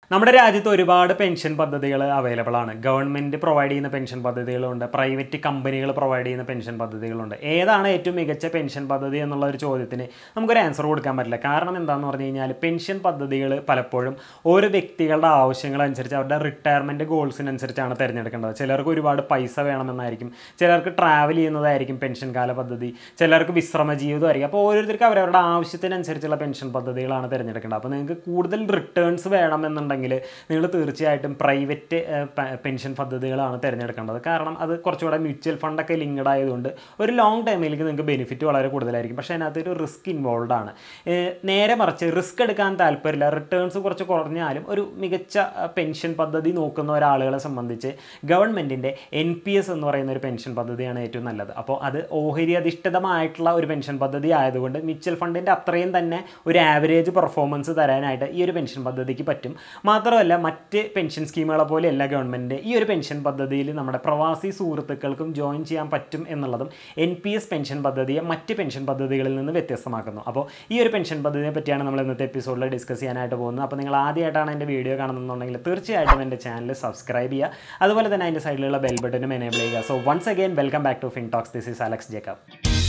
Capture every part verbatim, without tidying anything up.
നമ്മുടെ രാജ്യത്ത് ഒരുപാട് പെൻഷൻ പദ്ധതികൾ അവൈലബിൾ ആണ്. ഗവൺമെൻറ് പ്രൊവൈഡ് ചെയ്യുന്ന പെൻഷൻ പദ്ധതികളുണ്ട്, പ്രൈവറ്റ് കമ്പനികൾ പ്രൊവൈഡ് ചെയ്യുന്ന പെൻഷൻ പദ്ധതികളുണ്ട്. ഏതാണ് ഏറ്റവും മികച്ച പെൻഷൻ പദ്ധതി എന്നുള്ള ഒരു ചോദ്യത്തിന് നമുക്കൊരു ആൻസർ കൊടുക്കാൻ പറ്റില്ല. കാരണം എന്താണെന്ന് പറഞ്ഞു കഴിഞ്ഞാൽ പെൻഷൻ പദ്ധതികൾ പലപ്പോഴും ഓരോ വ്യക്തികളുടെ ആവശ്യങ്ങളനുസരിച്ച് അവരുടെ റിട്ടയർമെൻറ്റ് ഗോൾസിനനുസരിച്ചാണ് തിരഞ്ഞെടുക്കേണ്ടത്. ചിലർക്ക് ഒരുപാട് പൈസ വേണമെന്നായിരിക്കും, ചിലർക്ക് ട്രാവൽ ചെയ്യുന്നതായിരിക്കും പെൻഷൻ കാല പദ്ധതി, ചിലർക്ക് വിശ്രമ ജീവിതമായിരിക്കും. അപ്പോൾ ഓരോരുത്തർക്ക് അവരവരുടെ ആവശ്യത്തിനനുസരിച്ചുള്ള പെൻഷൻ പദ്ധതികളാണ് തിരഞ്ഞെടുക്കേണ്ടത്. അപ്പോൾ നിങ്ങൾക്ക് കൂടുതൽ റിട്ടേൺസ് വേണമെന്നുണ്ടെങ്കിൽ നിങ്ങൾ തീർച്ചയായിട്ടും പ്രൈവറ്റ് പെൻഷൻ പദ്ധതികളാണ് തിരഞ്ഞെടുക്കേണ്ടത്. കാരണം അത് കുറച്ചുകൂടെ മ്യൂച്വൽ ഫണ്ടൊക്കെ ലിങ്ക്ഡ് ആയതുകൊണ്ട് ഒരു ലോങ് ടൈമിലേക്ക് നിങ്ങൾക്ക് ബെനിഫിറ്റ് വളരെ കൂടുതലായിരിക്കും. പക്ഷേ അതിനകത്തൊരു റിസ്ക് ഇൻവോൾവ് ആണ്. നേരെ മറിച്ച് റിസ്ക് എടുക്കാൻ താല്പര്യമില്ല, റിട്ടേൺസ് കുറച്ച് കുറഞ്ഞാലും ഒരു മികച്ച പെൻഷൻ പദ്ധതി നോക്കുന്ന ഒരാളുകളെ സംബന്ധിച്ച് ഗവൺമെൻറ്റിൻ്റെ എൻ പി എസ് എന്ന് പറയുന്ന ഒരു പെൻഷൻ പദ്ധതിയാണ് ഏറ്റവും നല്ലത്. അപ്പോൾ അത് ഓഹരി അധിഷ്ഠിതമായിട്ടുള്ള ഒരു പെൻഷൻ പദ്ധതി ആയതുകൊണ്ട് മ്യൂച്വൽ ഫണ്ടിൻ്റെ അത്രയും തന്നെ ഒരു ആവറേജ് പെർഫോമൻസ് തരാനായിട്ട് ഈ ഒരു പെൻഷൻ പദ്ധതിക്ക് പറ്റും. മാത്രമല്ല മറ്റ് പെൻഷൻ സ്കീമുകളെ പോലെയല്ല ഗവൺമെൻറ് ഈ ഒരു പെൻഷൻ പദ്ധതിയിൽ നമ്മുടെ പ്രവാസി സുഹൃത്തുക്കൾക്കും ജോയിൻ ചെയ്യാൻ പറ്റും എന്നുള്ളതും എൻ പി എസ് പെൻഷൻ പദ്ധതിയെ മറ്റ് പെൻഷൻ പദ്ധതികളിൽ നിന്ന് വ്യത്യസ്തമാക്കുന്നു. അപ്പോൾ ഈ ഒരു പെൻഷൻ പദ്ധതിയെ പറ്റിയാണ് നമ്മൾ ഇന്നത്തെ എപ്പിസോഡിൽ ഡിസ്കസ് ചെയ്യാനായിട്ട് പോകുന്നത്. അപ്പോൾ നിങ്ങൾ ആദ്യമായിട്ടാണ് എൻ്റെ വീഡിയോ കാണുന്നുണ്ടെങ്കിൽ തീർച്ചയായിട്ടും എൻ്റെ ചാനൽ സബ്സ്ക്രൈബ് ചെയ്യുക, അതുപോലെ തന്നെ അതിൻ്റെ സൈഡിലുള്ള ബെൽ ബട്ടനും എനേബിൾ ചെയ്യുക. So once again welcome back to ഫിൻടോക്സ്. This is Alex Jacob.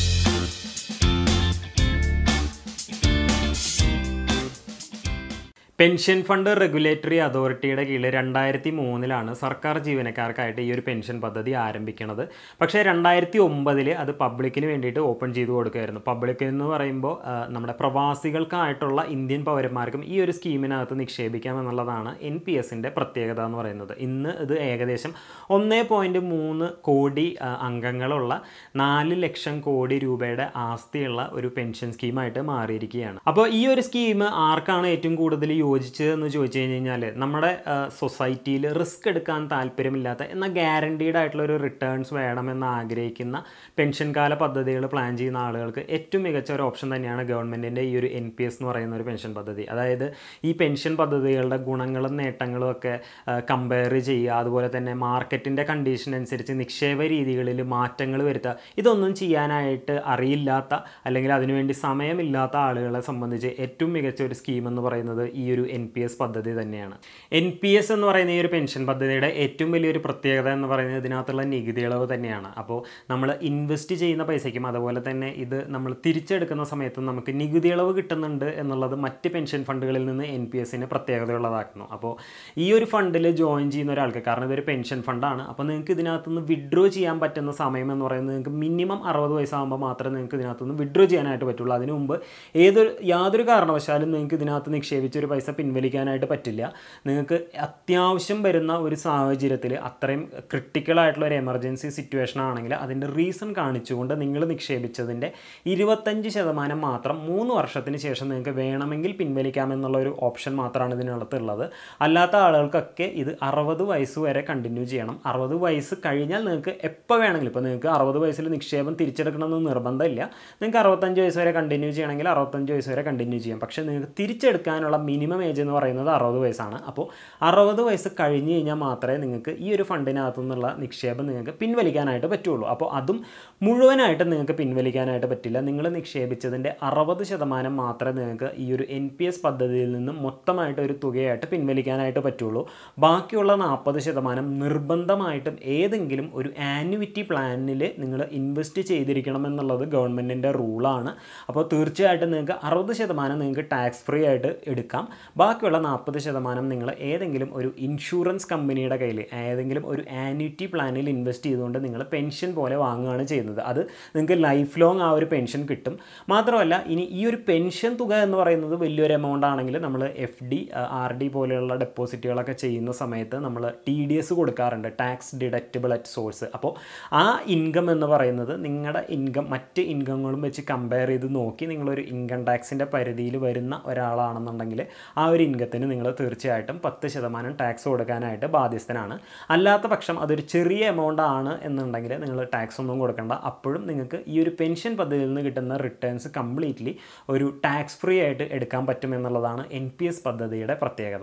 Pension fund regulatory അതോറിറ്റിയുടെ കീഴിൽ രണ്ടായിരത്തി മൂന്നിലാണ് സർക്കാർ ജീവനക്കാർക്കായിട്ട് ഈ ഒരു പെൻഷൻ പദ്ധതി ആരംഭിക്കുന്നത്. പക്ഷേ രണ്ടായിരത്തി ഒമ്പതിൽ അത് പബ്ലിക്കിന് വേണ്ടിയിട്ട് ഓപ്പൺ ചെയ്തു കൊടുക്കുകയായിരുന്നു. പബ്ലിക് എന്ന് പറയുമ്പോൾ നമ്മുടെ പ്രവാസികൾക്കായിട്ടുള്ള ഇന്ത്യൻ പൗരന്മാർക്കും ഈ ഒരു സ്കീമിനകത്ത് നിക്ഷേപിക്കാം എന്നുള്ളതാണ് എൻ പി എസിൻ്റെ പ്രത്യേകത എന്ന് പറയുന്നത്. ഇന്ന് ഇത് ഏകദേശം ഒന്നേ പോയിൻറ്റ് മൂന്ന് കോടി അംഗങ്ങളുള്ള നാല് ലക്ഷം കോടി രൂപയുടെ ആസ്തിയുള്ള ഒരു പെൻഷൻ സ്കീമായിട്ട് മാറിയിരിക്കുകയാണ്. അപ്പോൾ ഈ ഒരു സ്കീം ആർക്കാണ് ഏറ്റവും കൂടുതൽ യോജിച്ചതെന്ന് ചോദിച്ചു കഴിഞ്ഞ് കഴിഞ്ഞാൽ നമ്മുടെ സൊസൈറ്റിയിൽ റിസ്ക് എടുക്കാൻ താല്പര്യമില്ലാത്ത എന്നാൽ ഗ്യാരണ്ടീഡ് ആയിട്ടുള്ള ഒരു റിട്ടേൺസ് വേണമെന്ന് ആഗ്രഹിക്കുന്ന പെൻഷൻ കാല പദ്ധതികൾ പ്ലാൻ ചെയ്യുന്ന ആളുകൾക്ക് ഏറ്റവും മികച്ച ഒരു ഓപ്ഷൻ തന്നെയാണ് ഗവൺമെൻറ്റിൻ്റെ ഈ ഒരു എൻ പി എസ് എന്ന് പറയുന്ന ഒരു പെൻഷൻ പദ്ധതി. അതായത് ഈ പെൻഷൻ പദ്ധതികളുടെ ഗുണങ്ങളും നേട്ടങ്ങളും ഒക്കെ കമ്പയർ ചെയ്യുക, അതുപോലെ തന്നെ മാർക്കറ്റിൻ്റെ കണ്ടീഷൻ അനുസരിച്ച് നിക്ഷേപ രീതികളിൽ മാറ്റങ്ങൾ വരുത്തുക. ഇതൊന്നും ചെയ്യാനായിട്ട് അറിയില്ലാത്ത അല്ലെങ്കിൽ അതിനുവേണ്ടി സമയമില്ലാത്ത ആളുകളെ സംബന്ധിച്ച് ഏറ്റവും മികച്ച ഒരു സ്കീം എന്ന് പറയുന്നത് ഈ ഒരു എൻ പി എസ് പദ്ധതി തന്നെയാണ്. എൻ പി എസ് എന്ന് പറയുന്ന ഈ ഒരു പെൻഷൻ പദ്ധതിയുടെ ഏറ്റവും വലിയൊരു പ്രത്യേകത എന്ന് പറയുന്നത് ഇതിനകത്തുള്ള നികുതി ഇളവ് തന്നെയാണ്. അപ്പോൾ നമ്മൾ ഇൻവെസ്റ്റ് ചെയ്യുന്ന പൈസയ്ക്കും അതുപോലെ തന്നെ ഇത് നമ്മൾ തിരിച്ചെടുക്കുന്ന സമയത്തും നമുക്ക് നികുതി ഇളവ് കിട്ടുന്നുണ്ട് എന്നുള്ളത് മറ്റ് പെൻഷൻ ഫണ്ടുകളിൽ നിന്ന് എൻ പി എസിനെ പ്രത്യേകതയുള്ളതാക്കുന്നു. അപ്പോൾ ഈ ഒരു ഫണ്ടിൽ ജോയിൻ ചെയ്യുന്ന ഒരാൾക്ക്, കാരണം ഇതൊരു പെൻഷൻ ഫണ്ടാണ്, അപ്പോൾ നിങ്ങൾക്ക് ഇതിനകത്തുനിന്ന് വിഡ്രോ ചെയ്യാൻ പറ്റുന്ന സമയം എന്ന് പറയുന്നത് നിങ്ങൾക്ക് മിനിമം അറുപത് വയസ്സാകുമ്പോൾ മാത്രമേ നിങ്ങൾക്ക് ഇതിനകത്തുനിന്ന് വിഡ്രോ ചെയ്യാനായിട്ട് പറ്റുള്ളൂ. അതിനു മുമ്പ് ഏതൊരു യാതൊരു കാരണവശാലും നിങ്ങൾക്ക് ഇതിനകത്ത് നിക്ഷേപിച്ചൊരു പൈസ പിൻവലിക്കാനായിട്ട് പറ്റില്ല. നിങ്ങൾക്ക് അത്യാവശ്യം വരുന്ന ഒരു സാഹചര്യത്തിൽ അത്രയും ക്രിട്ടിക്കലായിട്ടുള്ള ഒരു എമർജൻസി സിറ്റുവേഷൻ ആണെങ്കിൽ അതിൻ്റെ റീസൺ കാണിച്ചുകൊണ്ട് നിങ്ങൾ നിക്ഷേപിച്ചതിൻ്റെ ഇരുപത്തഞ്ച് ശതമാനം മാത്രം മൂന്ന് വർഷത്തിന് ശേഷം നിങ്ങൾക്ക് വേണമെങ്കിൽ പിൻവലിക്കാമെന്നുള്ള ഒരു ഓപ്ഷൻ മാത്രമാണ് ഇതിനകത്തുള്ളത്. അല്ലാത്ത ആളുകൾക്കൊക്കെ ഇത് അറുപത് വയസ്സ് വരെ കണ്ടിന്യൂ ചെയ്യണം. അറുപത് വയസ്സ് കഴിഞ്ഞാൽ നിങ്ങൾക്ക് എപ്പോൾ വേണമെങ്കിലും, ഇപ്പോൾ നിങ്ങൾക്ക് അറുപത് വയസ്സിൽ നിക്ഷേപം തിരിച്ചെടുക്കണമെന്ന് നിർബന്ധമില്ല. നിങ്ങൾക്ക് അറുപത്തഞ്ച് വയസ്സ് വരെ കണ്ടിന്യൂ ചെയ്യണമെങ്കിൽ അറുപത്തഞ്ച് വയസ്സ് വരെ കണ്ടിന്യൂ ചെയ്യാം. പക്ഷേ നിങ്ങൾക്ക് തിരിച്ചെടുക്കാനുള്ള മിനിമം ഏജ് എന്ന് പറയുന്നത് അറുപത് വയസ്സാണ്. അപ്പോൾ അറുപത് വയസ്സ് കഴിഞ്ഞ് കഴിഞ്ഞാൽ മാത്രമേ നിങ്ങൾക്ക് ഈ ഒരു ഫണ്ടിനകത്തു നിന്നുള്ള നിക്ഷേപം നിങ്ങൾക്ക് പിൻവലിക്കാനായിട്ട് പറ്റുള്ളൂ. അപ്പോൾ അതും മുഴുവനായിട്ട് നിങ്ങൾക്ക് പിൻവലിക്കാനായിട്ട് പറ്റില്ല. നിങ്ങൾ നിക്ഷേപിച്ചതിൻ്റെ അറുപത് ശതമാനം മാത്രമേ നിങ്ങൾക്ക് ഈ ഒരു എൻ പി എസ് പദ്ധതിയിൽ നിന്നും മൊത്തമായിട്ട് ഒരു തുകയായിട്ട് പിൻവലിക്കാനായിട്ട് പറ്റുള്ളൂ. ബാക്കിയുള്ള നാൽപ്പത് ശതമാനം നിർബന്ധമായിട്ടും ഏതെങ്കിലും ഒരു ആന്വിറ്റി പ്ലാനിൽ നിങ്ങൾ ഇൻവെസ്റ്റ് ചെയ്തിരിക്കണം എന്നുള്ളത് ഗവൺമെൻറ്റിൻ്റെ റൂളാണ്. അപ്പോൾ തീർച്ചയായിട്ടും നിങ്ങൾക്ക് അറുപത് ശതമാനം നിങ്ങൾക്ക് ടാക്സ് ഫ്രീ ആയിട്ട് എടുക്കാം. ബാക്കിയുള്ള നാൽപ്പത് ശതമാനം നിങ്ങൾ ഏതെങ്കിലും ഒരു ഇൻഷുറൻസ് കമ്പനിയുടെ കയ്യിൽ ഏതെങ്കിലും ഒരു ആന്വിറ്റി പ്ലാനിൽ ഇൻവെസ്റ്റ് ചെയ്തുകൊണ്ട് നിങ്ങൾ പെൻഷൻ പോലെ വാങ്ങുകയാണ് ചെയ്യുന്നത്. അത് നിങ്ങൾക്ക് ലൈഫ് ലോങ് ആ ഒരു പെൻഷൻ കിട്ടും. മാത്രമല്ല ഇനി ഈ ഒരു പെൻഷൻ തുക എന്ന് പറയുന്നത് വലിയൊരു എമൗണ്ട് ആണെങ്കിൽ നമ്മൾ എഫ് ഡി ആർ ഡി പോലെയുള്ള ഡെപ്പോസിറ്റുകളൊക്കെ ചെയ്യുന്ന സമയത്ത് നമ്മൾ ടി ഡി എസ് കൊടുക്കാറുണ്ട്, ടാക്സ് ഡിഡക്റ്റബിൾ അറ്റ് സോഴ്സ്. അപ്പോൾ ആ ഇൻകം എന്ന് പറയുന്നത് നിങ്ങളുടെ ഇൻകം മറ്റ് ഇൻകങ്ങളും വെച്ച് കമ്പയർ ചെയ്ത് നോക്കി നിങ്ങളൊരു ഇൻകം ടാക്സിൻ്റെ പരിധിയിൽ വരുന്ന ഒരാളാണെന്നുണ്ടെങ്കിൽ ആ ഒരു ഇൻകത്തിന് നിങ്ങൾ തീർച്ചയായിട്ടും പത്ത് ശതമാനം ടാക്സ് കൊടുക്കാനായിട്ട് ബാധ്യസ്ഥനാണ്. അല്ലാത്ത പക്ഷം അതൊരു ചെറിയ എമൗണ്ട് ആണ് എന്നുണ്ടെങ്കിൽ നിങ്ങൾ ടാക്സ് ഒന്നും കൊടുക്കേണ്ട. അപ്പോഴും നിങ്ങൾക്ക് ഈ ഒരു പെൻഷൻ പദ്ധതിയിൽ നിന്ന് കിട്ടുന്ന റിട്ടേൺസ് കംപ്ലീറ്റ്ലി ഒരു ടാക്സ് ഫ്രീ ആയിട്ട് എടുക്കാൻ പറ്റും എന്നുള്ളതാണ് എൻ പി എസ് പദ്ധതിയുടെ പ്രത്യേകത.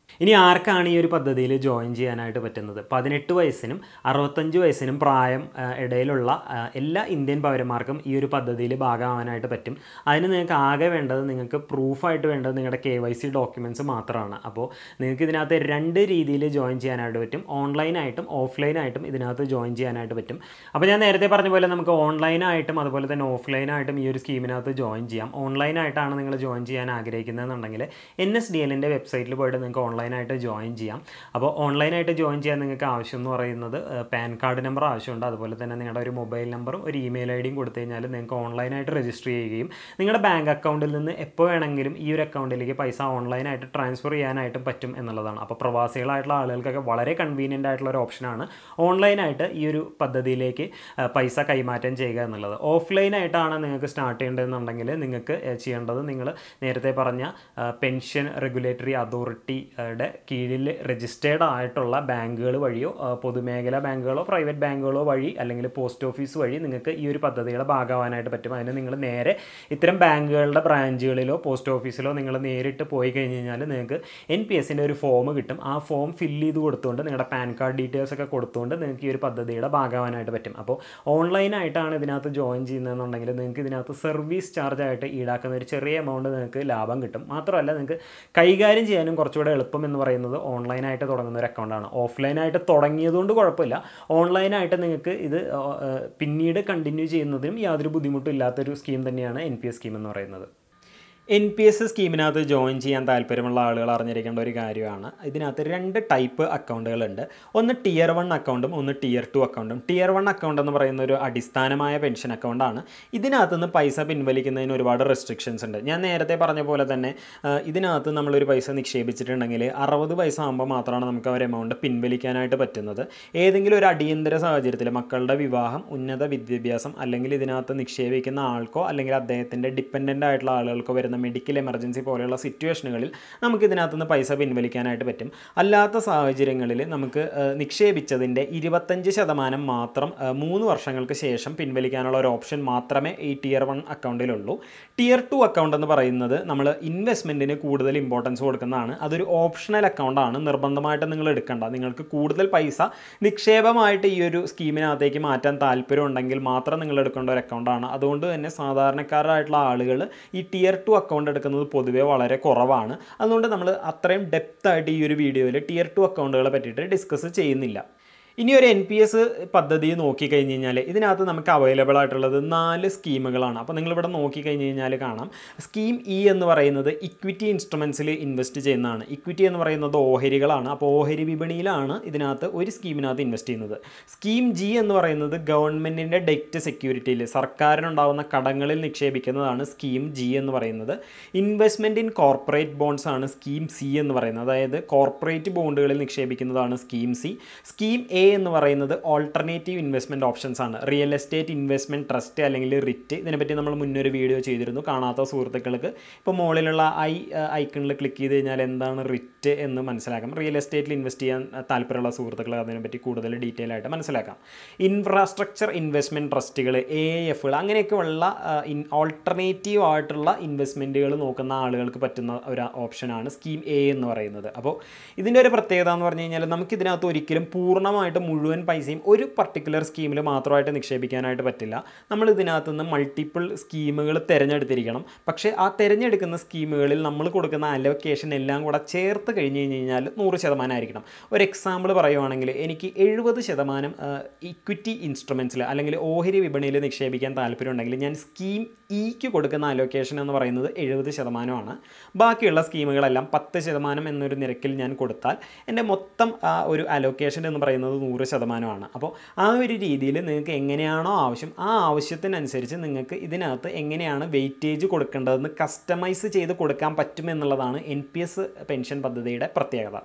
ഇനി ആർക്കാണ് ഈ ഒരു പദ്ധതിയിൽ ജോയിൻ ചെയ്യാനായിട്ട് പറ്റുന്നത്? പതിനെട്ട് വയസ്സിനും അറുപത്തഞ്ച് വയസ്സിനും പ്രായം ഇടയിലുള്ള എല്ലാ ഇന്ത്യൻ പൗരന്മാർക്കും ഈ ഒരു പദ്ധതിയിൽ ഭാഗമാവാനായിട്ട് പറ്റും. അതിന് നിങ്ങൾക്ക് ആകെ വേണ്ടത്, നിങ്ങൾക്ക് പ്രൂഫായിട്ട് വേണ്ടത് നിങ്ങളുടെ കെ വൈ സി ഡോക്യുമെൻറ്റ്സ് മാത്രമാണ്. അപ്പോൾ നിങ്ങൾക്ക് ഇതിനകത്ത് രണ്ട് രീതിയിൽ ജോയിൻ ചെയ്യാനായിട്ട് പറ്റും. ഓൺലൈനായിട്ടും ഓഫ്ലൈനായിട്ടും ഇതിനകത്ത് ജോയിൻ ചെയ്യാനായിട്ട് പറ്റും. അപ്പോൾ ഞാൻ നേരത്തെ പറഞ്ഞ പോലെ നമുക്ക് ഓൺലൈനായിട്ടും അതുപോലെ തന്നെ ഓഫ്ലൈനായിട്ടും ഈ ഒരു സ്കീമിനകത്ത് ജോയിൻ ചെയ്യാം. ഓൺലൈനായിട്ടാണ് നിങ്ങൾ ജോയിൻ ചെയ്യാൻ ആഗ്രഹിക്കുന്നതെന്നുണ്ടെങ്കിൽ എൻ എസ് ഡി എല്ലിൻ്റെ വെബ്സൈറ്റിൽ പോയിട്ട് നിങ്ങൾക്ക് ഓൺലൈൻ ആയിട്ട് ജോയിൻ ചെയ്യാം. അപ്പോൾ ഓൺലൈനായിട്ട് ജോയിൻ ചെയ്യാൻ നിങ്ങൾക്ക് ആവശ്യം എന്ന് പറയുന്നത് പാൻ കാർഡ് നമ്പർ ആവശ്യമുണ്ട്. അതുപോലെ തന്നെ നിങ്ങളുടെ ഒരു മൊബൈൽ നമ്പറും ഒരു ഇമെയിൽ ഐ ഡിയും കൊടുത്തു കഴിഞ്ഞാൽ നിങ്ങൾക്ക് ഓൺലൈനായിട്ട് രജിസ്റ്റർ ചെയ്യുകയും നിങ്ങളുടെ ബാങ്ക് അക്കൗണ്ടിൽ നിന്ന് എപ്പോൾ വേണമെങ്കിലും ഈ ഒരു അക്കൗണ്ടിലേക്ക് പൈസ ഓൺലൈനായിട്ട് ട്രാൻസ്ഫർ ചെയ്യാനായിട്ടും പറ്റും എന്നുള്ളതാണ്. അപ്പോൾ പ്രവാസികളായിട്ടുള്ള ആളുകൾക്കൊക്കെ വളരെ കൺവീനിയൻ്റ് ആയിട്ടുള്ള ഒരു ഓപ്ഷനാണ് ഓൺലൈനായിട്ട് ഈ ഒരു പദ്ധതിയിലേക്ക് പൈസ കൈമാറ്റം ചെയ്യുക എന്നുള്ളത്. ഓഫ്ലൈനായിട്ടാണ് നിങ്ങൾക്ക് സ്റ്റാർട്ട് ചെയ്യേണ്ടതെന്നുണ്ടെങ്കിൽ നിങ്ങൾക്ക് ചെയ്യേണ്ടത്, നിങ്ങൾ നേരത്തെ പറഞ്ഞ പെൻഷൻ റെഗുലേറ്ററി അതോറിറ്റി കീഴിൽ രജിസ്റ്റേർഡ് ആയിട്ടുള്ള ബാങ്കുകൾ വഴിയോ പൊതുമേഖലാ ബാങ്കുകളോ പ്രൈവറ്റ് ബാങ്കുകളോ വഴി അല്ലെങ്കിൽ പോസ്റ്റ് ഓഫീസ് വഴി നിങ്ങൾക്ക് ഈ ഒരു പദ്ധതിയുടെ ഭാഗമാവാനായിട്ട് പറ്റും. അതിന് നിങ്ങൾ നേരെ ഇത്തരം ബാങ്കുകളുടെ ബ്രാഞ്ചുകളിലോ പോസ്റ്റ് ഓഫീസിലോ നിങ്ങൾ നേരിട്ട് പോയി കഴിഞ്ഞ് കഴിഞ്ഞാൽ നിങ്ങൾക്ക് എൻ പി എസിൻ്റെ ഒരു ഫോം കിട്ടും. ആ ഫോം ഫില്ല് ചെയ്ത് കൊടുത്തുകൊണ്ട് നിങ്ങളുടെ പാൻ കാർഡ് ഡീറ്റെയിൽസ് ഒക്കെ കൊടുത്തുകൊണ്ട് നിങ്ങൾക്ക് ഈ ഒരു പദ്ധതിയുടെ ഭാഗമാവാനായിട്ട് പറ്റും. അപ്പോൾ ഓൺലൈനായിട്ടാണ് ഇതിനകത്ത് ജോയിൻ ചെയ്യുന്നതെന്നുണ്ടെങ്കിൽ നിങ്ങൾക്ക് ഇതിനകത്ത് സർവീസ് ചാർജ് ആയിട്ട് ഈടാക്കുന്ന ഒരു ചെറിയ എമൗണ്ട് നിങ്ങൾക്ക് ലാഭം കിട്ടും. മാത്രമല്ല നിങ്ങൾക്ക് കൈകാര്യം ചെയ്യാനും കുറച്ചുകൂടെ എളുപ്പം എന്ന് പറയുന്നത് ഓൺലൈനായിട്ട് തുടങ്ങുന്ന ഒരു അക്കൗണ്ടാണ്. ഓഫ്ലൈനായിട്ട് തുടങ്ങിയതുകൊണ്ട് കുഴപ്പമില്ല. ഓൺലൈനായിട്ട് നിങ്ങൾക്ക് ഇത് പിന്നീട് കണ്ടിന്യൂ ചെയ്യുന്നതിനും യാതൊരു ബുദ്ധിമുട്ടും ഇല്ലാത്തൊരു സ്കീം തന്നെയാണ് എൻ പി എസ് സ്കീം എന്ന് പറയുന്നത്. എൻ പി എസ് സ്കീമിനകത്ത് ജോയിൻ ചെയ്യാൻ താല്പര്യമുള്ള ആളുകൾ അറിഞ്ഞിരിക്കേണ്ട ഒരു കാര്യമാണ്, ഇതിനകത്ത് രണ്ട് ടൈപ്പ് അക്കൗണ്ടുകളുണ്ട്. ഒന്ന് ടിയർ വൺ അക്കൗണ്ടും ഒന്ന് ടിയർ ടു അക്കൗണ്ടും. ടിയർ വൺ അക്കൗണ്ട് എന്ന് പറയുന്ന ഒരു അടിസ്ഥാനമായ പെൻഷൻ അക്കൗണ്ടാണ്. ഇതിനകത്ത് നിന്ന് പൈസ പിൻവലിക്കുന്നതിന് ഒരുപാട് റെസ്ട്രിക്ഷൻസ് ഉണ്ട്. ഞാൻ നേരത്തെ പറഞ്ഞ പോലെ തന്നെ ഇതിനകത്ത് നമ്മളൊരു പൈസ നിക്ഷേപിച്ചിട്ടുണ്ടെങ്കിൽ അറുപത് വയസ്സ് ആകുമ്പോൾ മാത്രമാണ് നമുക്ക് ആ ഒരു എമൗണ്ട് പിൻവലിക്കാനായിട്ട് പറ്റുന്നത്. ഏതെങ്കിലും ഒരു അടിയന്തര സാഹചര്യത്തിൽ മക്കളുടെ വിവാഹം, ഉന്നത വിദ്യാഭ്യാസം, അല്ലെങ്കിൽ ഇതിനകത്ത് നിക്ഷേപിക്കുന്ന ആൾക്കോ അല്ലെങ്കിൽ അദ്ദേഹത്തിൻ്റെ ഡിപ്പെൻഡൻ്റ് ആയിട്ടുള്ള ആളുകൾക്കോ വരുന്ന മെഡിക്കൽ എമർജൻസി പോലെയുള്ള സിറ്റുവേഷനുകളിൽ നമുക്ക് ഇതിനകത്ത് നിന്ന് പൈസ പിൻവലിക്കാനായിട്ട് പറ്റും. അല്ലാത്ത സാഹചര്യങ്ങളിൽ നമുക്ക് നിക്ഷേപിച്ചതിൻ്റെ ഇരുപത്തഞ്ച് ശതമാനം മാത്രം മൂന്ന് വർഷങ്ങൾക്ക് ശേഷം പിൻവലിക്കാനുള്ള ഒരു ഓപ്ഷൻ മാത്രമേ ഈ ടിയർ വൺ അക്കൗണ്ടിലുള്ളൂ. ടിയർ ടു അക്കൗണ്ട് എന്ന് പറയുന്നത് നമ്മൾ ഇൻവെസ്റ്റ്മെൻറ്റിന് കൂടുതൽ ഇമ്പോർട്ടൻസ് കൊടുക്കുന്നതാണ്. അതൊരു ഓപ്ഷണൽ അക്കൗണ്ടാണ്, നിർബന്ധമായിട്ട് നിങ്ങൾ എടുക്കേണ്ട. നിങ്ങൾക്ക് കൂടുതൽ പൈസ നിക്ഷേപമായിട്ട് ഈ ഒരു സ്കീമിനകത്തേക്ക് മാറ്റാൻ താല്പര്യം ഉണ്ടെങ്കിൽ മാത്രം നിങ്ങൾ എടുക്കേണ്ട ഒരു അക്കൗണ്ടാണ്. അതുകൊണ്ട് തന്നെ സാധാരണക്കാരായിട്ടുള്ള ആളുകൾ ഈ ടിയർ ടു അക്കൗണ്ട് എടുക്കുന്നത് പൊതുവേ വളരെ കുറവാണ്. അതുകൊണ്ട് നമ്മൾ അത്രയും ഡെപ്തായിട്ട് ഈ ഒരു വീഡിയോയിൽ ടിയർ ടു അക്കൗണ്ടുകളെ പറ്റിയിട്ട് ഡിസ്കസ് ചെയ്യുന്നില്ല. ഇനി ഒരു എൻ പി എസ് പദ്ധതി നോക്കിക്കഴിഞ്ഞ് കഴിഞ്ഞാൽ ഇതിനകത്ത് നമുക്ക് അവൈലബിൾ ആയിട്ടുള്ളത് നാല് സ്കീമുകളാണ്. അപ്പോൾ നിങ്ങളിവിടെ നോക്കിക്കഴിഞ്ഞ് കഴിഞ്ഞാൽ കാണാം, സ്കീം ഇ എന്ന് പറയുന്നത് ഇക്വിറ്റി ഇൻസ്ട്രുമെൻസിൽ ഇൻവെസ്റ്റ് ചെയ്യുന്നതാണ്. ഇക്വിറ്റി എന്ന് പറയുന്നത് ഓഹരികളാണ്. അപ്പോൾ ഓഹരി വിപണിയിലാണ് ഇതിനകത്ത് ഒരു സ്കീമിനകത്ത് ഇൻവെസ്റ്റ് ചെയ്യുന്നത്. സ്കീം ജി എന്ന് പറയുന്നത് ഗവൺമെൻറ്റിൻ്റെ ഡെറ്റ് സെക്യൂരിറ്റിയിൽ, സർക്കാരിനുണ്ടാകുന്ന കടങ്ങളിൽ നിക്ഷേപിക്കുന്നതാണ് സ്കീം ജി എന്ന് പറയുന്നത്. ഇൻവെസ്റ്റ്മെൻറ്റ് ഇൻ കോർപ്പറേറ്റ് ബോണ്ട്സ് ആണ് സ്കീം സി എന്ന് പറയുന്നത്. അതായത് കോർപ്പറേറ്റ് ബോണ്ടുകളിൽ നിക്ഷേപിക്കുന്നതാണ് സ്കീം സി. സ്കീം എ എന്ന് പറയുന്നത് ഓൾട്ടർനേറ്റീവ് ഇൻവെസ്റ്റ്മെൻറ്റ് ഓപ്ഷൻസ് ആണ്. റിയൽ എസ്റ്റേറ്റ് ഇൻവെസ്റ്റ്മെൻറ്റ് ട്രസ്റ്റ് അല്ലെങ്കിൽ റിറ്റ്, ഇതിനെപ്പറ്റി നമ്മൾ മുന്നൊരു വീഡിയോ ചെയ്തിരുന്നു. കാണാത്ത സുഹൃത്തുക്കൾക്ക് ഇപ്പോൾ മുകളിലുള്ള ഐ ഐക്കണിൽ ക്ലിക്ക് ചെയ്ത് കഴിഞ്ഞാൽ എന്താണ് റിറ്റ് എന്ന് മനസ്സിലാക്കാം. റിയൽ എസ്റ്റേറ്റിൽ ഇൻവെസ്റ്റ് ചെയ്യാൻ താല്പര്യമുള്ള സുഹൃത്തുക്കൾ അതിനെപ്പറ്റി കൂടുതൽ ഡീറ്റെയിൽ ആയിട്ട് മനസ്സിലാക്കാം. ഇൻഫ്രാസ്ട്രക്ചർ ഇൻവെസ്റ്റ്മെൻറ്റ് ട്രസ്റ്റുകൾ, എ എഫുകൾ, അങ്ങനെയൊക്കെയുള്ള ഇൻ ഓൾട്ടർനേറ്റീവ് ആയിട്ടുള്ള ഇൻവെസ്റ്റ്മെൻറ്റുകൾ നോക്കുന്ന ആളുകൾക്ക് പറ്റുന്ന ഒരു ഓപ്ഷനാണ് സ്കീം എ എന്ന് പറയുന്നത്. അപ്പോൾ ഇതിൻ്റെ ഒരു പ്രത്യേകത എന്ന് പറഞ്ഞു കഴിഞ്ഞാൽ നമുക്കിതിനകത്ത് ഒരിക്കലും പൂർണ്ണമായിട്ട് മുഴുവൻ പൈസയും ഒരു പർട്ടിക്കുലർ സ്കീമിൽ മാത്രമായിട്ട് നിക്ഷേപിക്കാനായിട്ട് പറ്റില്ല. നമ്മൾ ഇതിനകത്ത് നിന്ന് മൾട്ടിപ്പിൾ സ്കീമുകൾ തിരഞ്ഞെടുത്തിരിക്കണം. പക്ഷേ ആ തിരഞ്ഞെടുക്കുന്ന സ്കീമുകളിൽ നമ്മൾ കൊടുക്കുന്ന അലോക്കേഷൻ എല്ലാം കൂടെ ചേർത്ത് കഴിഞ്ഞ് കഴിഞ്ഞ് കഴിഞ്ഞാൽ നൂറ് ശതമാനം ആയിരിക്കണം. ഒരു എക്സാമ്പിൾ പറയുവാണെങ്കിൽ എനിക്ക് എഴുപത് ശതമാനം ഇക്വിറ്റി ഇൻസ്ട്രുമെൻറ്റ്സിൽ അല്ലെങ്കിൽ ഓഹരി വിപണിയിൽ നിക്ഷേപിക്കാൻ താല്പര്യമുണ്ടെങ്കിൽ ഞാൻ സ്കീം ഇക്ക് കൊടുക്കുന്ന അലോക്കേഷൻ എന്ന് പറയുന്നത് എഴുപത് ശതമാനമാണ്. ബാക്കിയുള്ള സ്കീമുകളെല്ലാം പത്ത് ശതമാനം എന്നൊരു നിരക്കിൽ ഞാൻ കൊടുത്താൽ എൻ്റെ മൊത്തം ആ ഒരു അലോക്കേഷൻ എന്ന് പറയുന്നത് നൂറ് ശതമാനമാണ്. അപ്പോൾ ആ ഒരു രീതിയിൽ നിങ്ങൾക്ക് എങ്ങനെയാണോ ആവശ്യം ആ ആവശ്യത്തിനനുസരിച്ച് നിങ്ങൾക്ക് ഇതിനകത്ത് എങ്ങനെയാണ് വെയിറ്റേജ് കൊടുക്കേണ്ടതെന്ന് കസ്റ്റമൈസ് ചെയ്ത് കൊടുക്കാൻ പറ്റുമെന്നുള്ളതാണ് എൻ പി എസ് പെൻഷൻ പദ്ധതിയുടെ പ്രത്യേകത.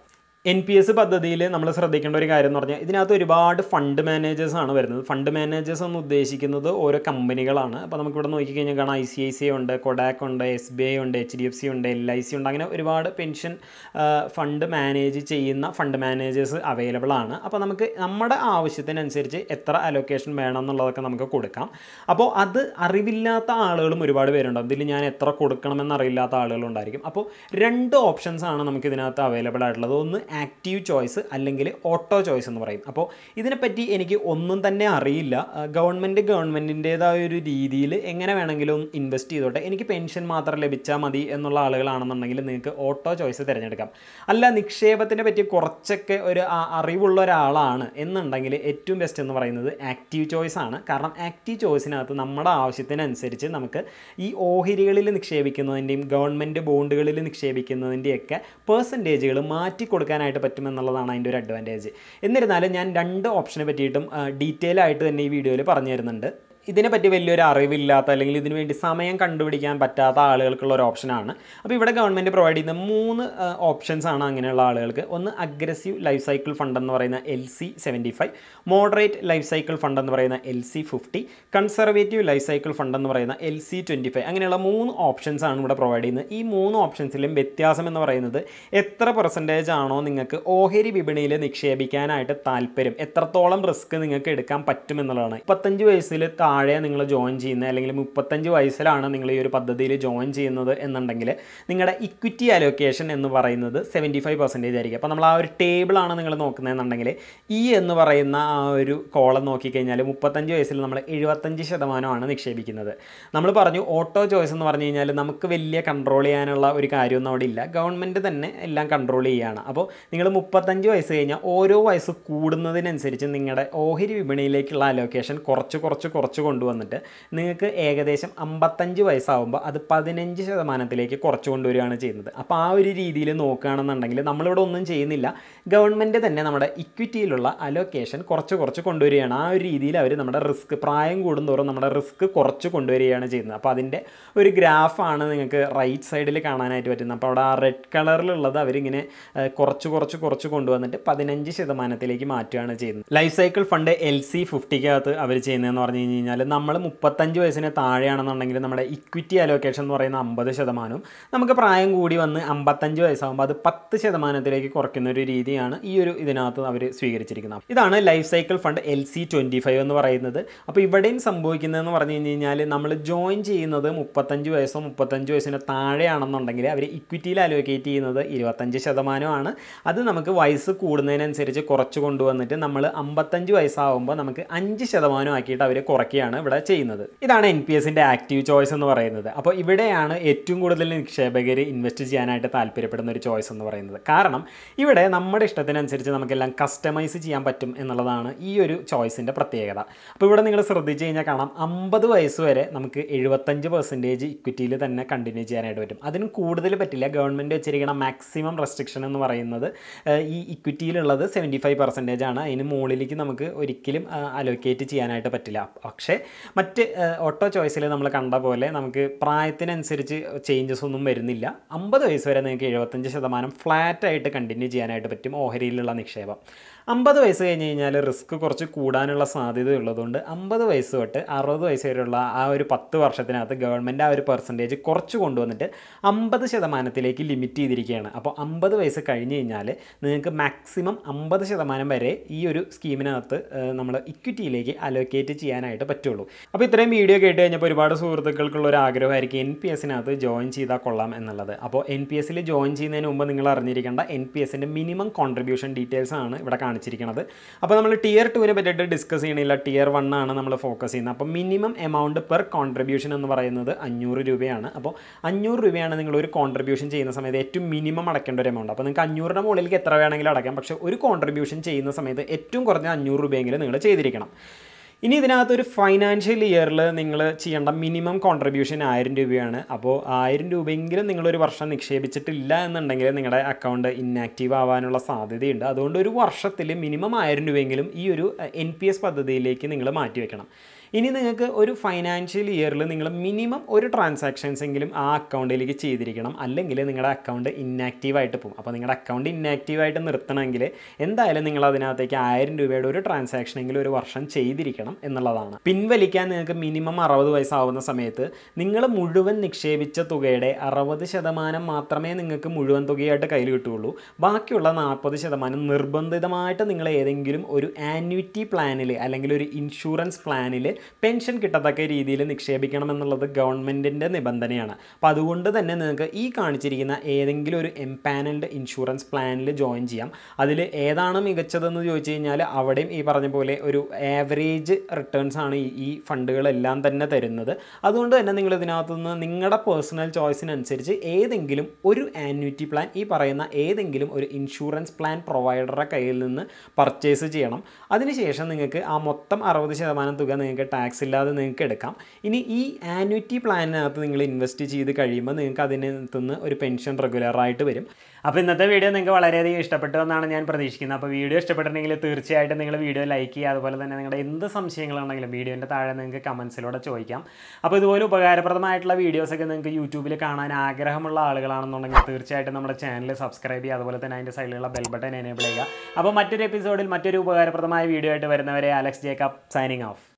എൻ പി എസ് പദ്ധതിയിൽ നമ്മൾ ശ്രദ്ധിക്കേണ്ട ഒരു കാര്യം എന്ന് പറഞ്ഞാൽ ഇതിനകത്ത് ഒരുപാട് ഫണ്ട് മാനേജേഴ്സാണ് വരുന്നത്. ഫണ്ട് മാനേജേഴ്സ് എന്ന് ഉദ്ദേശിക്കുന്നത് ഓരോ കമ്പനികളാണ്. അപ്പോൾ നമുക്കിവിടെ നോക്കിക്കഴിഞ്ഞാൽ കാണാം I C I C I ഉണ്ട്, കൊഡാക്ക് ഉണ്ട്, എസ് ബി ഐ ഉണ്ട്, എച്ച് ഡി എഫ് സി ഉണ്ട്, എൽ ഐ സി ഉണ്ട്. അങ്ങനെ ഒരുപാട് പെൻഷൻ ഫണ്ട് മാനേജ് ചെയ്യുന്ന ഫണ്ട് മാനേജേഴ്സ് അവൈലബിൾ ആണ്. അപ്പോൾ നമുക്ക് നമ്മുടെ ആവശ്യത്തിനനുസരിച്ച് എത്ര അലൊക്കേഷൻ വേണം എന്നുള്ളതൊക്കെ നമുക്ക് കൊടുക്കാം. അപ്പോൾ അത് അറിവില്ലാത്ത ആളുകളും ഒരുപാട് പേരുണ്ടാകും. ഇതിൽ ഞാൻ എത്ര കൊടുക്കണമെന്ന് അറിയില്ലാത്ത ആളുകളുണ്ടായിരിക്കും. അപ്പോൾ രണ്ട് ഓപ്ഷൻസ് ആണ് നമുക്ക് ഇതിനകത്ത് അവൈലബിൾ ആയിട്ടുള്ളത്. ഒന്ന് ആക്റ്റീവ് ചോയ്സ് അല്ലെങ്കിൽ ഓട്ടോ ചോയ്സ് എന്ന് പറയും. അപ്പോൾ ഇതിനെപ്പറ്റി എനിക്ക് ഒന്നും തന്നെ അറിയില്ല. ഗവൺമെൻറ് ഗവൺമെൻറ്റിൻ്റേതായ ഒരു രീതിയിൽ എങ്ങനെ വേണമെങ്കിലും ഇൻവെസ്റ്റ് ചെയ്തോട്ടെ, എനിക്ക് പെൻഷൻ മാത്രം ലഭിച്ചാൽ മതി എന്നുള്ള ആളുകളാണെന്നുണ്ടെങ്കിൽ നിങ്ങൾക്ക് ഓട്ടോ ചോയ്സ് തിരഞ്ഞെടുക്കാം. അല്ല, നിക്ഷേപത്തിനെ പറ്റി കുറച്ചൊക്കെ ഒരു അറിവുള്ള ഒരാളാണ് എന്നുണ്ടെങ്കിൽ ഏറ്റവും ബെസ്റ്റ് എന്ന് പറയുന്നത് ആക്റ്റീവ് ചോയ്സ് ആണ്. കാരണം ആക്റ്റീവ് ചോയ്സിനകത്ത് നമ്മുടെ ആവശ്യത്തിനനുസരിച്ച് നമുക്ക് ഈ ഓഹരികളിൽ നിക്ഷേപിക്കുന്നതിൻ്റെയും ഗവൺമെൻറ് ബോണ്ടുകളിൽ നിക്ഷേപിക്കുന്നതിൻ്റെയൊക്കെ പേഴ്സൻറ്റേജുകൾ മാറ്റി കൊടുക്കാനായിട്ട് പറ്റുമെന്നുള്ളതാണ് അതിൻ്റെ ഒരു അഡ്വാൻറ്റേജ്. എന്നിരുന്നാലും ഞാൻ രണ്ട് ഓപ്ഷനെ പറ്റിയിട്ടും ഡീറ്റെയിൽ ആയിട്ട് തന്നെ ഈ വീഡിയോയിൽ പറഞ്ഞു തരുന്നുണ്ട്. ഇതിനെപ്പറ്റി വലിയൊരു അറിവില്ലാത്ത അല്ലെങ്കിൽ ഇതിനു വേണ്ടി സമയം കണ്ടുപിടിക്കാൻ പറ്റാത്ത ആളുകൾക്കുള്ള ഒരു ഓപ്ഷനാണ്. അപ്പോൾ ഇവിടെ ഗവൺമെൻറ് പ്രൊവൈഡ് ചെയ്യുന്ന മൂന്ന് ഓപ്ഷൻസ് ആണ് അങ്ങനെയുള്ള ആളുകൾക്ക്. ഒന്ന് അഗ്രസീവ് ലൈഫ് സൈക്കിൾ ഫണ്ട് എന്ന് പറയുന്ന L C seventy five, moderate life cycle fund എന്ന് പറയുന്ന L C fifty, conservative life cycle fund എന്ന് പറയുന്ന എൽ സി ട്വൻറ്റി ഫൈവ്. അങ്ങനെയുള്ള മൂന്ന് ഓപ്ഷൻസ് ആണ് ഇവിടെ പ്രൊവൈഡ് ചെയ്യുന്നത്. ഈ മൂന്ന് ഓപ്ഷൻസിലും വ്യത്യാസം എന്ന് പറയുന്നത് എത്ര പെർസെൻറ്റേജ് ആണോ നിങ്ങൾക്ക് ഓഹരി വിപണിയിൽ നിക്ഷേപിക്കാനായിട്ട് താല്പര്യം, എത്രത്തോളം റിസ്ക് നിങ്ങൾക്ക് എടുക്കാൻ പറ്റുമെന്നുള്ളതാണ്. മുപ്പത്തഞ്ച് വയസ്സിൽ താഴെ നിങ്ങൾ ജോയിൻ ചെയ്യുന്നത് അല്ലെങ്കിൽ മുപ്പത്തഞ്ച് വയസ്സിലാണ് നിങ്ങൾ ഈ ഒരു പദ്ധതിയിൽ ജോയിൻ ചെയ്യുന്നത് എന്നുണ്ടെങ്കിൽ നിങ്ങളുടെ ഇക്വിറ്റി അലോക്കേഷൻ എന്ന് പറയുന്നത് സെവൻറ്റി ഫൈവ് പെർസെൻറ്റേജ് ആയിരിക്കും. അപ്പോൾ നമ്മൾ ആ ഒരു ടേബിളാണ് നിങ്ങൾ നോക്കുന്നതെന്നുണ്ടെങ്കിൽ ഈ എന്ന് പറയുന്ന ആ ഒരു കോളം നോക്കിക്കഴിഞ്ഞാൽ മുപ്പത്തഞ്ച് വയസ്സിൽ നമ്മൾ എഴുപത്തഞ്ച് ശതമാനമാണ് നിക്ഷേപിക്കുന്നത്. നമ്മൾ പറഞ്ഞു ഓട്ടോ ചോയ്സ് എന്ന് പറഞ്ഞു കഴിഞ്ഞാൽ നമുക്ക് വലിയ കൺട്രോൾ ചെയ്യാനുള്ള ഒരു കാര്യമൊന്നും അവിടെ ഇല്ല, ഗവൺമെൻറ് തന്നെ എല്ലാം കൺട്രോൾ ചെയ്യുകയാണ്. അപ്പോൾ നിങ്ങൾ മുപ്പത്തഞ്ച് വയസ്സ് കഴിഞ്ഞാൽ ഓരോ വയസ്സ് കൂടുന്നതിനനുസരിച്ച് നിങ്ങളുടെ ഓഹരി വിപണിയിലേക്കുള്ള അലോക്കേഷൻ കുറച്ച് കുറച്ച് കുറച്ച് കൊണ്ടുവന്നിട്ട് നിങ്ങൾക്ക് ഏകദേശം അമ്പത്തഞ്ച് വയസ്സാകുമ്പോൾ അത് പതിനഞ്ച് ശതമാനത്തിലേക്ക് കുറച്ച് കൊണ്ടുവരികയാണ് ചെയ്യുന്നത്. അപ്പോൾ ആ ഒരു രീതിയിൽ നോക്കുകയാണെന്നുണ്ടെങ്കിൽ നമ്മളിവിടെ ഒന്നും ചെയ്യുന്നില്ല, ഗവൺമെൻറ് തന്നെ നമ്മുടെ ഇക്വിറ്റിയിലുള്ള അലോക്കേഷൻ കുറച്ച് കുറച്ച് കൊണ്ടുവരികയാണ്. ആ ഒരു രീതിയിൽ അവർ നമ്മുടെ റിസ്ക് പ്രായം കൂടുന്തോറും നമ്മുടെ റിസ്ക് കുറച്ച് കൊണ്ടുവരികയാണ് ചെയ്യുന്നത്. അപ്പോൾ അതിൻ്റെ ഒരു ഗ്രാഫാണ് നിങ്ങൾക്ക് റൈറ്റ് സൈഡിൽ കാണാനായിട്ട് പറ്റുന്നത്. അപ്പോൾ അവിടെ ആ റെഡ് കളറിലുള്ളത് അവരിങ്ങനെ കുറച്ച് കുറച്ച് കുറച്ച് കൊണ്ടുവന്നിട്ട് പതിനഞ്ച് ശതമാനത്തിലേക്ക് മാറ്റുകയാണ് ചെയ്യുന്നത്. Life cycle fund L C ഫിഫ്റ്റിക്കകത്ത് അവർ ചെയ്യുന്നതെന്ന് പറഞ്ഞു കഴിഞ്ഞാൽ നമ്മൾ മുപ്പത്തഞ്ച് വയസ്സിന് താഴെയാണെന്നുണ്ടെങ്കിൽ നമ്മുടെ ഇക്വിറ്റി അലോക്കേഷൻ എന്ന് പറയുന്ന അമ്പത് ശതമാനവും നമുക്ക് പ്രായം കൂടി വന്ന് അമ്പത്തഞ്ച് വയസ്സാകുമ്പോൾ അത് പത്ത് ശതമാനത്തിലേക്ക് കുറയ്ക്കുന്ന ഒരു രീതിയാണ് ഈ ഒരു ഇതിനകത്ത് അവർ സ്വീകരിച്ചിരിക്കുന്നത്. ഇതാണ് life cycle fund L C twenty five എന്ന് പറയുന്നത്. അപ്പോൾ ഇവിടെയും സംഭവിക്കുന്നതെന്ന് പറഞ്ഞു കഴിഞ്ഞ് കഴിഞ്ഞാൽ നമ്മൾ ജോയിൻ ചെയ്യുന്നത് മുപ്പത്തഞ്ച് വയസ്സോ മുപ്പത്തഞ്ച് വയസ്സിന് താഴെയാണെന്നുണ്ടെങ്കിൽ അവർ ഇക്വിറ്റിയിൽ അലോക്കേറ്റ് ചെയ്യുന്നത് ഇരുപത്തഞ്ച് ശതമാനമാണ്. അത് നമുക്ക് വയസ്സ് കൂടുന്നതിനനുസരിച്ച് കുറച്ച് കൊണ്ടുവന്നിട്ട് നമ്മൾ അമ്പത്തഞ്ച് വയസ്സാകുമ്പോൾ നമുക്ക് അഞ്ച് ശതമാനം ആക്കിയിട്ട് അവർ കുറയ്ക്കുകയാണ് ഇവിടെ ചെയ്യുന്നത്. ഇതാണ് എൻ പി എസിൻ്റെ ആക്റ്റീവ് ചോയ്സ് എന്ന് പറയുന്നത്. അപ്പോൾ ഇവിടെയാണ് ഏറ്റവും കൂടുതൽ നിക്ഷേപകർ ഇൻവെസ്റ്റ് ചെയ്യാനായിട്ട് താല്പര്യപ്പെടുന്ന ഒരു ചോയ്സ് എന്ന് പറയുന്നത്. കാരണം ഇവിടെ നമ്മുടെ ഇഷ്ടത്തിനനുസരിച്ച് നമുക്കെല്ലാം കസ്റ്റമൈസ് ചെയ്യാൻ പറ്റും എന്നുള്ളതാണ് ഈ ഒരു ചോയ്സിൻ്റെ പ്രത്യേകത. അപ്പോൾ ഇവിടെ നിങ്ങൾ ശ്രദ്ധിച്ച് കഴിഞ്ഞാൽ കാണാം അമ്പത് വയസ്സ് വരെ നമുക്ക് എഴുപത്തഞ്ച് പെർസെൻറ്റേജ് ഇക്വിറ്റിയിൽ തന്നെ കണ്ടിന്യൂ ചെയ്യാനായിട്ട് പറ്റും. അതിന് കൂടുതൽ പറ്റില്ല. ഗവൺമെൻറ് വെച്ചിരിക്കുന്ന മാക്സിമം റെസ്ട്രിക്ഷൻ എന്ന് പറയുന്നത് ഈ ഇക്വിറ്റിയിലുള്ളത് സെവൻറ്റി ഫൈവ് പെർസെൻറ്റേജ് ആണ്. അതിന് മുകളിലേക്ക് നമുക്ക് ഒരിക്കലും അലോക്കേറ്റ് ചെയ്യാനായിട്ട് പറ്റില്ല. പക്ഷേ മറ്റ് ഓട്ടോ ചോയ്സിൽ നമ്മൾ കണ്ട പോലെ നമുക്ക് പ്രായത്തിനനുസരിച്ച് ചേഞ്ചസ് ഒന്നും വരുന്നില്ല. അമ്പത് വയസ്സ് വരെ നിങ്ങൾക്ക് എഴുപത്തഞ്ച് ശതമാനം ഫ്ലാറ്റായിട്ട് കണ്ടിന്യൂ ചെയ്യാനായിട്ട് പറ്റും ഓഹരിയിലുള്ള നിക്ഷേപം. അമ്പത് വയസ്സ് കഴിഞ്ഞ് കഴിഞ്ഞാൽ റിസ്ക് കുറച്ച് കൂടാനുള്ള സാധ്യത ഉള്ളതുകൊണ്ട് അമ്പത് വയസ്സ് തൊട്ട് അറുപത് വയസ്സ് വരെയുള്ള ആ ഒരു പത്ത് വർഷത്തിനകത്ത് ഗവൺമെൻറ് ആ ഒരു പെർസെൻറ്റേജ് കുറച്ച് കൊണ്ടുവന്നിട്ട് അമ്പത് ശതമാനത്തിലേക്ക് ലിമിറ്റ് ചെയ്തിരിക്കുകയാണ്. അപ്പോൾ അമ്പത് വയസ്സ് കഴിഞ്ഞ് കഴിഞ്ഞാൽ നിങ്ങൾക്ക് മാക്സിമം അമ്പത് ശതമാനം വരെ ഈ ഒരു സ്കീമിനകത്ത് നമ്മൾ ഇക്വിറ്റിയിലേക്ക് അലോക്കേറ്റ് ചെയ്യാനായിട്ട് പറ്റുള്ളൂ. അപ്പോൾ ഇത്രയും വീഡിയോ കേട്ട് കഴിഞ്ഞപ്പോൾ ഒരുപാട് സുഹൃത്തുക്കൾക്കുള്ള ഒരു ആഗ്രഹമായിരിക്കും എൻ പി എസിനകത്ത് ജോയിൻ ചെയ്താൽ കൊള്ളാം എന്നുള്ളത്. അപ്പോൾ എൻ പി എസിൽ ജോയിൻ ചെയ്യുന്നതിന് മുമ്പ് നിങ്ങൾ അറിഞ്ഞിരിക്കേണ്ട എൻ പി എസിൻ്റെ മിനിമം കോൺട്രിബ്യൂഷൻ ഡീറ്റെയിൽസ് ആണ് ഇവിടെ കാണിച്ചിരിക്കുന്നത്. അപ്പോൾ നമ്മൾ ടിയർ ടുവിനെ പറ്റിയിട്ട് ഡിസ്കസ് ചെയ്യണില്ല, ടിയർ വൺ ആണ് നമ്മൾ ഫോക്കസ് ചെയ്യുന്നത്. അപ്പോൾ മിനിമം എമൗണ്ട് പെർ കോൺട്രിബ്യൂഷൻ എന്ന് പറയുന്നത് അഞ്ഞൂറ് രൂപയാണ്. അപ്പോൾ അഞ്ഞൂറ് രൂപയാണ് നിങ്ങൾ ഒരു കോൺട്രിബ്യൂഷൻ ചെയ്യുന്ന സമയത്ത് ഏറ്റവും മിനിമം അടയ്ക്കേണ്ട ഒരു എമൗണ്ട്. അപ്പോൾ നിങ്ങൾക്ക് അഞ്ഞൂറിന് മുകളിലേക്ക് എത്ര വേണമെങ്കിലും അടയ്ക്കാം. പക്ഷേ ഒരു കോൺട്രിബ്യൂഷൻ ചെയ്യുന്ന സമയത്ത് ഏറ്റവും കുറഞ്ഞ അഞ്ഞൂറ് രൂപയെങ്കിലും നിങ്ങൾ ചെയ്തിരിക്കണം. ഇനി ഇതിനകത്തൊരു ഫൈനാൻഷ്യൽ ഇയറിൽ നിങ്ങൾ ചെയ്യേണ്ട മിനിമം കോൺട്രിബ്യൂഷൻ ആയിരം രൂപയാണ്. അപ്പോൾ ആയിരം രൂപയെങ്കിലും നിങ്ങളൊരു വർഷം നിക്ഷേപിച്ചിട്ടില്ല എന്നുണ്ടെങ്കിൽ നിങ്ങളുടെ അക്കൗണ്ട് ഇന്നാക്റ്റീവ് ആവാനുള്ള സാധ്യതയുണ്ട്. അതുകൊണ്ട് ഒരു വർഷത്തിൽ മിനിമം ആയിരം രൂപയെങ്കിലും ഈ ഒരു എൻ പി എസ് പദ്ധതിയിലേക്ക് നിങ്ങൾ മാറ്റി വെക്കണം. ഇനി നിങ്ങൾക്ക് ഒരു ഫൈനാൻഷ്യൽ ഇയറിൽ നിങ്ങൾ മിനിമം ഒരു ട്രാൻസാക്ഷൻസ് എങ്കിലും ആ അക്കൗണ്ടിലേക്ക് ചെയ്തിരിക്കണം, അല്ലെങ്കിൽ നിങ്ങളുടെ അക്കൗണ്ട് ഇന്നാക്റ്റീവായിട്ട് പോകും. അപ്പോൾ നിങ്ങളുടെ അക്കൗണ്ട് ഇന്നാക്റ്റീവായിട്ട് നിർത്തണമെങ്കിൽ എന്തായാലും നിങ്ങൾ അതിനകത്തേക്ക് ആയിരം രൂപയുടെ ഒരു ട്രാൻസാക്ഷൻ എങ്കിലും ഒരു വർഷം ചെയ്തിരിക്കണം എന്നുള്ളതാണ്. പിൻവലിക്കാൻ നിങ്ങൾക്ക് മിനിമം അറുപത് വയസ്സാവുന്ന സമയത്ത് നിങ്ങൾ മുഴുവൻ നിക്ഷേപിച്ച തുകയുടെ അറുപത് ശതമാനം മാത്രമേ നിങ്ങൾക്ക് മുഴുവൻ തുകയായിട്ട് കയ്യിൽ കിട്ടുകയുള്ളൂ. ബാക്കിയുള്ള നാൽപ്പത് ശതമാനം നിർബന്ധിതമായിട്ട് നിങ്ങൾ ഏതെങ്കിലും ഒരു ആന്വിറ്റി പ്ലാനിൽ അല്ലെങ്കിൽ ഒരു ഇൻഷുറൻസ് പ്ലാനിൽ പെൻഷൻ കിട്ടത്തക്ക രീതിയിൽ നിക്ഷേപിക്കണം എന്നുള്ളത് ഗവൺമെൻറ്റിൻ്റെ നിബന്ധനയാണ്. അപ്പോൾ അതുകൊണ്ട് തന്നെ നിങ്ങൾക്ക് ഈ കാണിച്ചിരിക്കുന്ന ഏതെങ്കിലും ഒരു എംപാനൽഡ് ഇൻഷുറൻസ് പ്ലാനിൽ ജോയിൻ ചെയ്യാം. അതിൽ ഏതാണ് മികച്ചതെന്ന് ചോദിച്ചു കഴിഞ്ഞാൽ അവിടെയും ഈ പറഞ്ഞ പോലെ ഒരു ആവറേജ് റിട്ടേൺസ് ആണ് ഈ ഫണ്ടുകളെല്ലാം തന്നെ തരുന്നത്. അതുകൊണ്ട് തന്നെ നിങ്ങൾ ഇതിനകത്തുനിന്ന് നിങ്ങളുടെ പേഴ്സണൽ ചോയ്സിനനുസരിച്ച് ഏതെങ്കിലും ഒരു ആന്വിറ്റി പ്ലാൻ, ഈ പറയുന്ന ഏതെങ്കിലും ഒരു ഇൻഷുറൻസ് പ്ലാൻ പ്രൊവൈഡറുടെ കയ്യിൽ നിന്ന് പർച്ചേസ് ചെയ്യണം. അതിനുശേഷം നിങ്ങൾക്ക് ആ മൊത്തം അറുപത് ശതമാനം തുക നിങ്ങൾക്ക് ടാക്സ് ഇല്ലാതെ നിങ്ങൾക്ക് എടുക്കാം. ഇനി ഈ ആന്വിറ്റി പ്ലാനിനകത്ത് നിങ്ങൾ ഇൻവെസ്റ്റ് ചെയ്ത് കഴിയുമ്പോൾ നിങ്ങൾക്ക് അതിനകത്ത് നിന്ന് ഒരു പെൻഷൻ റെഗുലറായിട്ട് വരും. അപ്പോൾ ഇന്നത്തെ വീഡിയോ നിങ്ങൾക്ക് വളരെയധികം ഇഷ്ടപ്പെട്ടു എന്നാണ് ഞാൻ പ്രതീക്ഷിക്കുന്നത്. അപ്പോൾ വീഡിയോ ഇഷ്ടപ്പെട്ടിട്ടുണ്ടെങ്കിൽ തീർച്ചയായിട്ടും നിങ്ങൾ വീഡിയോ ലൈക്ക് ചെയ്യുക. അതുപോലെ തന്നെ നിങ്ങളുടെ എന്ത് സംശയങ്ങളാണെങ്കിലും വീഡിയോൻ്റെ താഴെ നിങ്ങൾക്ക് കമൻസിലൂടെ ചോദിക്കാം. അപ്പോൾ ഇതുപോലെ ഉപകാരപ്രദമായിട്ടുള്ള വീഡിയോസൊക്കെ നിങ്ങൾക്ക് യൂട്യൂബിൽ കാണാൻ ആഗ്രഹമുള്ള ആളുകളാണെന്നുണ്ടെങ്കിൽ തീർച്ചയായിട്ടും നമ്മുടെ ചാനൽ സബ്സ്ക്രൈബ് ചെയ്യുക. അതുപോലെ തന്നെ അതിൻ്റെ സൈഡിലുള്ള ബെൽ ബട്ടൺ എനേബിൾ ചെയ്യുക. അപ്പോൾ മറ്റൊരു എപ്പിസോഡിൽ മറ്റൊരു ഉപകാരപ്രദമായ വീഡിയോ ആയിട്ട് വരുന്നവരെ അലക്സ് ജേക്കബ് സൈനിങ് ഓഫ്.